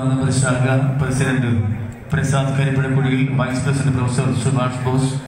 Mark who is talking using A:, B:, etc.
A: നമ്മുടെ ശാഖ പ്രസിഡന്റ് പ്രസാദ് കരിപ്പഴക്കുടിയിൽ, vice president professor Subhash boss.